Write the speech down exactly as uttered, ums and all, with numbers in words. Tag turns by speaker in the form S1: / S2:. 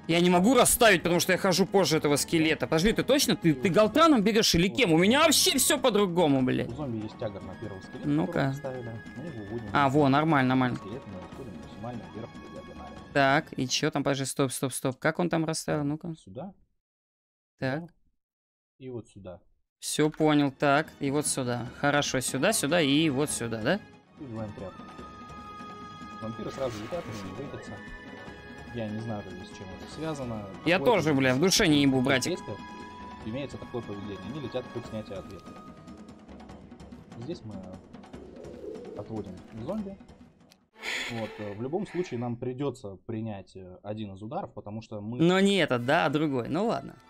S1: Я не могу расставить, потому что я хожу позже этого скелета. Подожди, ты точно? Ты, ты Галтраном берешь или кем? У меня вообще все по-другому, блядь.
S2: У зомби есть тягар на первого скелета.
S1: Ну-ка.
S2: Мы
S1: А, во, нормально, нормально.
S2: Скелет мы отходим максимально вверх по диагонали.
S1: Так, и чё там, подожди, стоп, стоп, стоп. Как он там расставил? Ну-ка.
S2: Сюда.
S1: Так.
S2: Сюда, и вот сюда.
S1: Все понял, так, и вот сюда. Хорошо, сюда, сюда и вот сюда, да?
S2: И вдвоем тряпку. Вампиры сразу летят, они не выкатятся. Я не знаю, с чем это связано.
S1: Я
S2: Такое
S1: тоже, бля, в душе не ебу, братик.
S2: Имеется такое поведение. Они летят под снятие ответа. Здесь мы отводим зомби. Вот, в любом случае нам придется принять один из ударов, потому что мы...
S1: Но не этот, да, а другой. Ну ладно.